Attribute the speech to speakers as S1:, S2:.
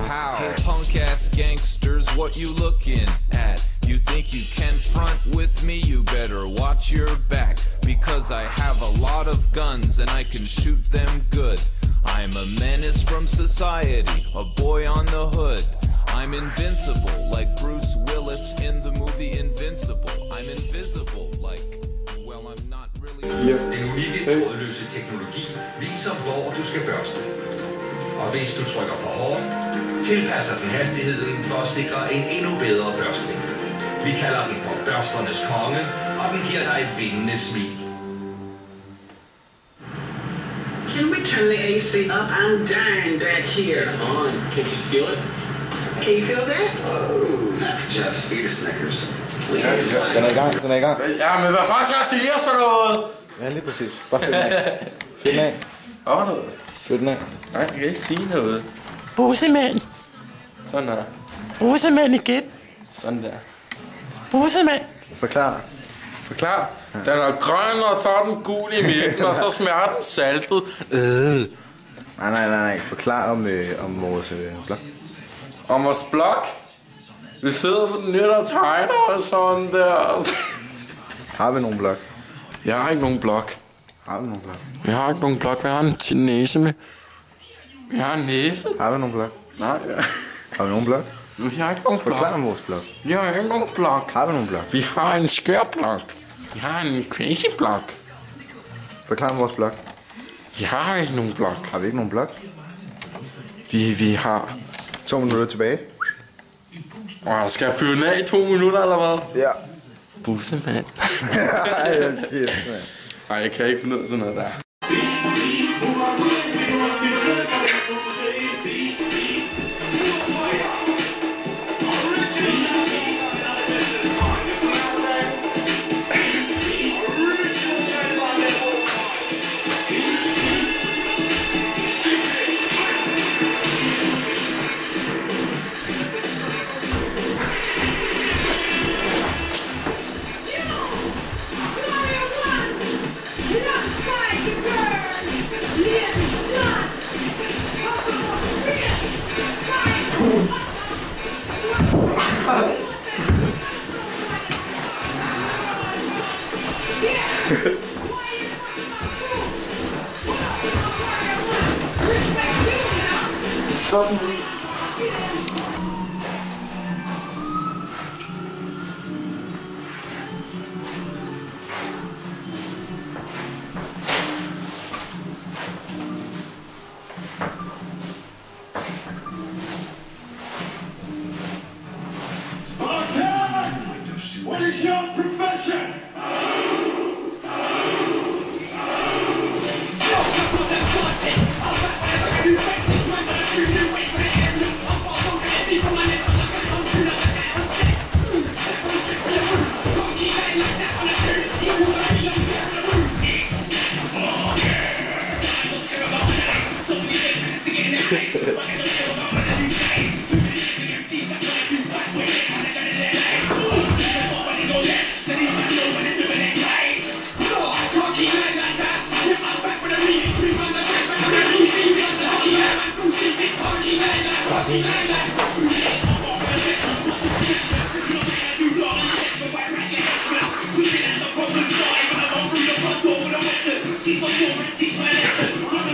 S1: How? Hey, punk-ass gangsters, what you looking at? You think you can front with me? You better watch your back, because I have a lot of guns and I can shoot them good. I'm a menace from society, a boy on the hood. I'm invincible, like Bruce Willis in the movie Invincible. I'm invisible, like, well, I'm not really...
S2: Den unikke trådløse teknologi viser, hvor du skal børste. Og hvis du trykker for hårdt, tilpasser den hastigheden for at sikre en endnu bedre børstning. Vi kalder den for børsternes konge, og den giver dig et vindende smil.
S3: Can we turn the AC up? I'm dying back here.
S4: It's on. Can't you feel it?
S3: Can you feel that?
S4: Oh. Jeff, eat a Snickers.
S5: Den er i gang.
S6: Ja, men hvad fanden skal jeg sige så noget?
S5: Ja, lige præcis. Bare fyr den af. Fyr den af.
S6: Hvad noget?
S5: Fyr den af.
S6: Nej, jeg kan ikke sige noget.
S7: Bussemand.
S6: Sådan der.
S7: Bussemand igen.
S6: Sådan der.
S7: Bussemand.
S5: Forklar.
S6: Forklar. Den er grøn, og så er den gul i midten, og så smager den saltet.
S5: Nej. Forklar om vores blog.
S6: Om vores blog. Vi sidder sådan lidt og tegner og sådan der.
S5: Har vi nogen blog?
S6: Jeg har ikke nogen blog.
S5: Har vi nogen blog?
S6: Jeg har ikke nogen blog. Jeg har en næse med. Jeg har en næse.
S5: Har vi nogen blog?
S6: Nej, ja.
S5: Har vi nogen blog?
S6: Jeg har ikke nogen blog.
S5: Forklar om vores blog.
S6: Jeg har ikke nogen blog.
S5: Har vi nogen blog?
S6: Vi har en skør blog. Vi har en crazy blog.
S5: Forklar om vores blog.
S6: Jeg har ikke nogen blog.
S5: Har vi ikke nogen blog?
S6: Vi har...
S5: 2 minutter tilbage.
S6: Og skal jeg fyre den af i 2 minutter, eller hvad?
S5: Ja.
S6: Bussemand. Nej, jeg kan ikke finde ud af sådan noget der.
S8: What is your profession? He's a woman, teach my lesson.